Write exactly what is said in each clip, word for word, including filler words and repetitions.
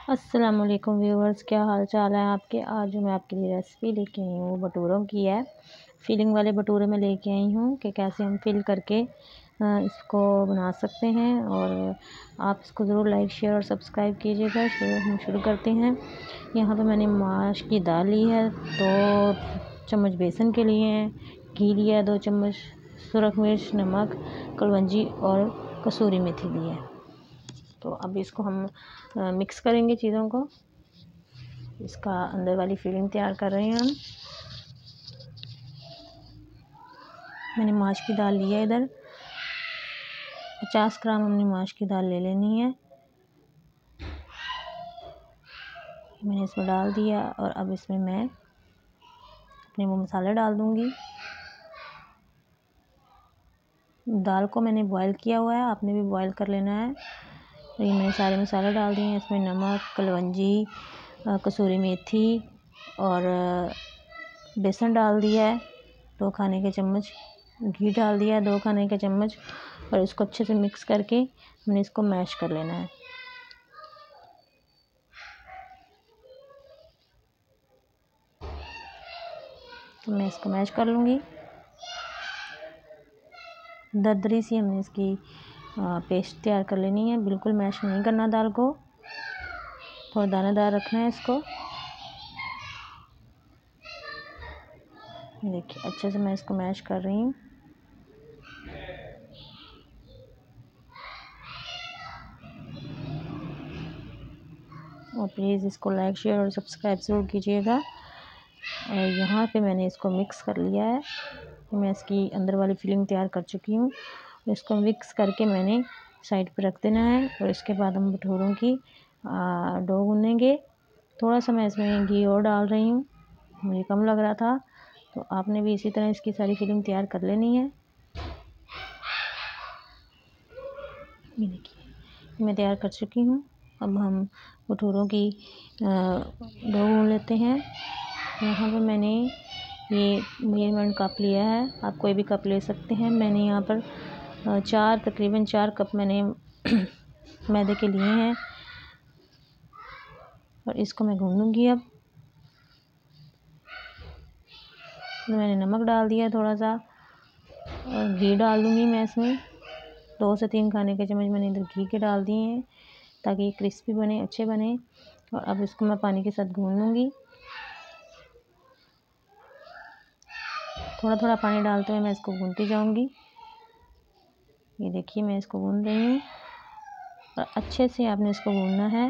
अस्सलामुअलैकुम व्यूवर्स, क्या हाल चाल है आपके। आज जो मैं आपके लिए रेसिपी लेके आई हूँ वो भटूरों की है। फिलिंग वाले भटूरे में लेके आई हूँ कि कैसे हम फिल करके इसको बना सकते हैं। और आप इसको ज़रूर लाइक शेयर और सब्सक्राइब कीजिएगा। शुरू हम शुरू करते हैं। यहाँ पे मैंने माश की दाल ली है, दो चम्मच बेसन के लिए हैं, घी लिया है, दो चम्मच सुरख मिर्च, नमक, कलवंजी और कसूरी मेथी ली है। तो अब इसको हम मिक्स करेंगे चीज़ों को। इसका अंदर वाली फीलिंग तैयार कर रहे हैं हम। मैंने माश की दाल ली है, इधर पचास ग्राम हमने माश की दाल ले लेनी है। मैंने इसमें डाल दिया और अब इसमें मैं अपने वो मसाले डाल दूंगी। दाल को मैंने बॉईल किया हुआ है, आपने भी बॉईल कर लेना है। तो ये मैंने सारे मसाले डाल दिए हैं इसमें। नमक, कलवंजी, कसूरी मेथी और बेसन डाल दिया है, दो खाने के चम्मच घी डाल दिया है, दो खाने के चम्मच। और इसको अच्छे से मिक्स करके हमने इसको मैश कर लेना है। तो मैं इसको मैश कर लूँगी। दरदरी सी हमने इसकी पेस्ट तैयार कर लेनी है। बिल्कुल मैश नहीं करना दाल को, थोड़ा दानेदार रखना है इसको। देखिए अच्छे से मैं इसको मैश कर रही हूँ। और प्लीज़ इसको लाइक शेयर और सब्सक्राइब ज़रूर कीजिएगा। और यहाँ पे मैंने इसको मिक्स कर लिया है। मैं इसकी अंदर वाली फिलिंग तैयार कर चुकी हूँ। इसको मिक्स करके मैंने साइड पे रख देना है। और इसके बाद हम भटूरों की डो गूँधेंगे। थोड़ा सा मैं इसमें घी और डाल रही हूँ, मुझे कम लग रहा था। तो आपने भी इसी तरह इसकी सारी फिलिंग तैयार कर लेनी है। ये देखिए मैं तैयार कर चुकी हूँ। अब हम भटूरों की डो गूँध लेते हैं। यहाँ पे मैंने ये मेजरमेंट कप लिया है, आप कोई भी कप ले सकते हैं। मैंने यहाँ पर चार तकरीबन चार कप मैंने मैदे के लिए हैं। और इसको मैं गूँधूँगी। अब मैंने नमक डाल दिया थोड़ा सा और घी डाल दूँगी मैं इसमें। दो से तीन खाने के चम्मच मैंने इधर घी के डाल दिए हैं ताकि ये क्रिस्पी बने, अच्छे बने। और अब इसको मैं पानी के साथ गूँध लूँगी। थोड़ा थोड़ा पानी डालते हुए मैं इसको गूँधती जाऊँगी। ये देखिए मैं इसको गूँध रही हूँ और अच्छे से आपने इसको गूँधना है।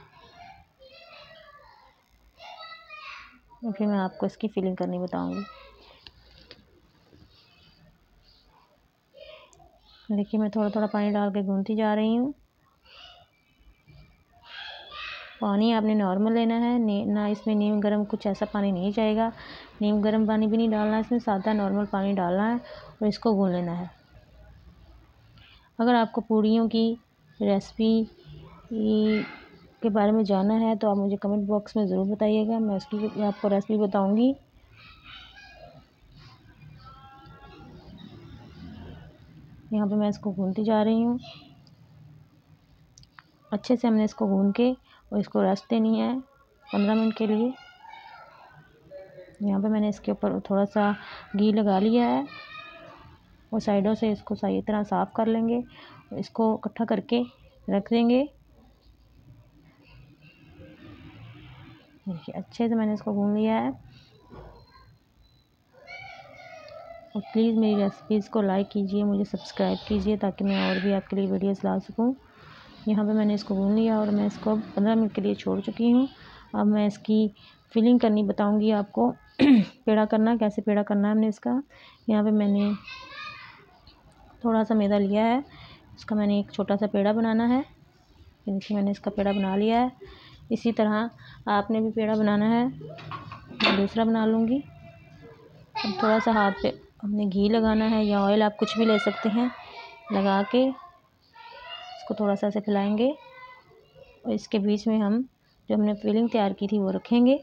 और फिर मैं आपको इसकी फिलिंग करनी बताऊँगी। देखिए मैं थोड़ा थोड़ा पानी डाल के गूँधती जा रही हूँ। पानी आपने नॉर्मल लेना है, ना इसमें नीम गर्म कुछ ऐसा पानी नहीं चाहिएगा। नीम गर्म पानी भी नहीं डालना है इसमें, सादा नॉर्मल पानी डालना है और इसको गूँध लेना है। अगर आपको पूड़ियों की रेसिपी के बारे में जानना है तो आप मुझे कमेंट बॉक्स में ज़रूर बताइएगा, मैं उसकी आपको रेसिपी बताऊंगी। यहाँ पे मैं इसको गूँधती जा रही हूँ। अच्छे से हमने इसको गूँध के और इसको रेस्ट देनी है पंद्रह मिनट के लिए। यहाँ पे मैंने इसके ऊपर थोड़ा सा घी लगा लिया है और साइडों से इसको सही तरह साफ़ कर लेंगे और इसको इकट्ठा करके रख देंगे। देखिए अच्छे से मैंने इसको गूँध लिया है। और प्लीज़ मेरी रेसिपीज़ को लाइक कीजिए, मुझे सब्सक्राइब कीजिए ताकि मैं और भी आपके लिए वीडियोस ला सकूं। यहाँ पे मैंने इसको गूँध लिया और मैं इसको पंद्रह मिनट के लिए छोड़ चुकी हूँ। अब मैं इसकी फिलिंग करनी बताऊंगी आपको। पेड़ा करना, कैसे पेड़ा करना है हमने इसका। यहाँ पे मैंने थोड़ा सा मैदा लिया है, इसका मैंने एक छोटा सा पेड़ा बनाना है। देखिए मैंने इसका पेड़ा बना लिया है। इसी तरह आपने भी पेड़ा बनाना है। मैं दूसरा बना लूँगी। अब थोड़ा सा हाथ पे हमने घी लगाना है या ऑयल, आप कुछ भी ले सकते हैं। लगा के इसको थोड़ा सा ऐसे फैलाएंगे और इसके बीच में हम जो हमने फिलिंग तैयार की थी वो रखेंगे।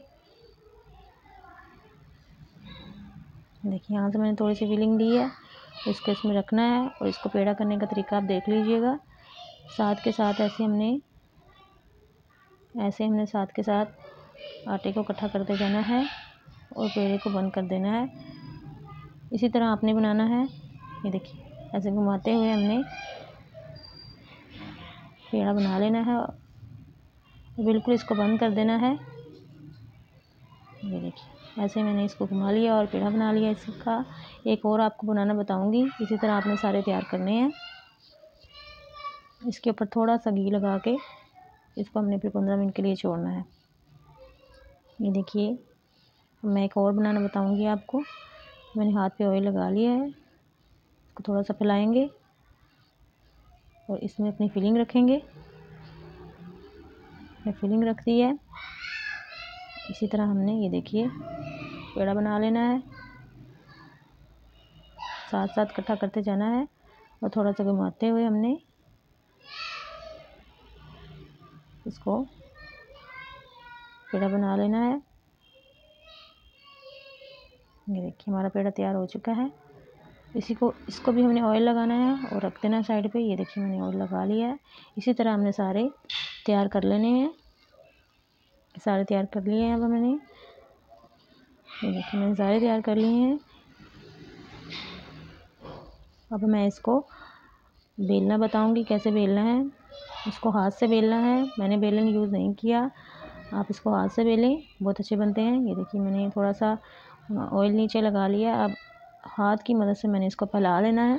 देखिए यहाँ से मैंने थोड़ी सी फिलिंग दी है, इसको इसमें रखना है। और इसको पेड़ा करने का तरीका आप देख लीजिएगा। साथ के साथ ऐसे हमने ऐसे हमने साथ के साथ आटे को इकट्ठा करते जाना है और पेड़े को बंद कर देना है। इसी तरह आपने बनाना है। ये देखिए ऐसे घुमाते हुए हमने पेड़ा बना लेना है, बिल्कुल इसको बंद कर देना है। ये देखिए ऐसे मैंने इसको घुमा लिया और पेड़ा बना लिया इसका। एक और आपको बनाना बताऊंगी, इसी तरह आपने सारे तैयार करने हैं। इसके ऊपर थोड़ा सा घी लगा के इसको हमने फिर पंद्रह मिनट के लिए छोड़ना है। ये देखिए मैं एक और बनाना बताऊंगी आपको। मैंने हाथ पे ऑयल लगा लिया है, इसको थोड़ा सा फैलाएंगे और इसमें अपनी फिलिंग रखेंगे। मैं फिलिंग रख दी है। इसी तरह हमने ये देखिए पेड़ा बना लेना है, साथ साथ इकट्ठा करते जाना है और थोड़ा सा घुमाते हुए हमने इसको पेड़ा बना लेना है। ये देखिए हमारा पेड़ा तैयार हो चुका है। इसी को इसको भी हमने ऑयल लगाना है और रख देना साइड पे। ये देखिए मैंने ऑयल लगा लिया है। इसी तरह हमने सारे तैयार कर लेने हैं। सारे तैयार कर लिए हैं अब मैंने। ये देखिए मैंने सारे तैयार कर लिए हैं। अब मैं इसको बेलना बताऊंगी कैसे बेलना है। इसको हाथ से बेलना है, मैंने बेलन यूज़ नहीं किया। आप इसको हाथ से बेलें, बहुत अच्छे बनते हैं। ये देखिए मैंने थोड़ा सा ऑयल नीचे लगा लिया। अब हाथ की मदद से मैंने इसको फैला लेना है।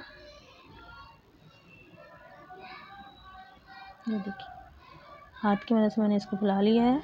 ये देखिए हाथ की मदद से मैंने इसको फैला लिया है।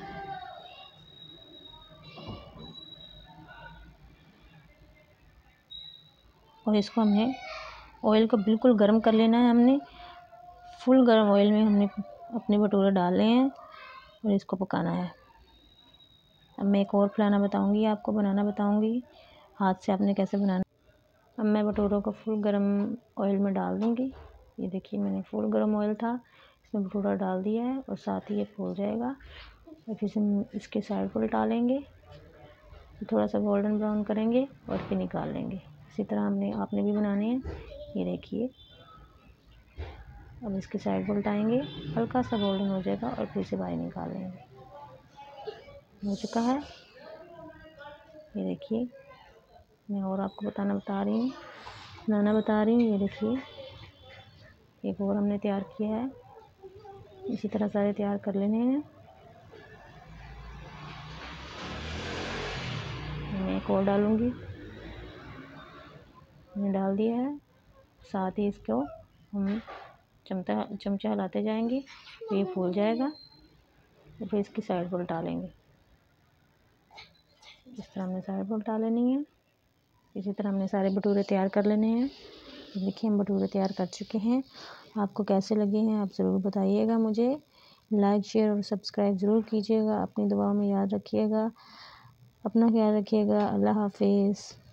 और इसको हमने ऑयल को बिल्कुल गर्म कर लेना है। हमने फुल गर्म ऑयल में हमने अपने भटूरे डाले हैं और इसको पकाना है। अब मैं एक और फैलाना बताऊंगी आपको, बनाना बताऊंगी हाथ से आपने कैसे बनाना। अब मैं भटूरों को फुल गर्म ऑयल में डाल दूंगी। ये देखिए मैंने फुल गर्म ऑयल था, इसमें भटूरा डाल दिया है और साथ ही ये फूल जाएगा। और फिर हम इसके साइड पर उल्टा लेंगे, थोड़ा सा गोल्डन ब्राउन करेंगे और फिर निकाल लेंगे। इसी तरह हमने आपने भी बनाने हैं। ये देखिए अब इसके साइड पर उल्टाएंगे, हल्का सा गोल्डन हो जाएगा और फिर से बाहर निकाल लेंगे। हो चुका है। ये देखिए मैं और आपको बताना बता रही हूँ बनाना बता रही हूँ। ये देखिए एक और हमने तैयार किया है। इसी तरह सारे तैयार कर लेने हैं। मैं एक और डालूँगी, मैंने डाल दिया है। साथ ही इसको हम चमचा चमचा हिलाते जाएंगे तो ये फूल जाएगा और फिर इसकी साइड पर उल्टा लेंगे। इस तरह हमने साइड पर उल्टा लेनी है। इसी तरह हमने सारे भटूरे तैयार कर लेने हैं। देखिए हम भटूरे तैयार कर चुके हैं। आपको कैसे लगे हैं आप ज़रूर बताइएगा मुझे। लाइक शेयर और सब्सक्राइब ज़रूर कीजिएगा। अपनी दुआओं में याद रखिएगा। अपना ख्याल रखिएगा। अल्लाह हाफिज़।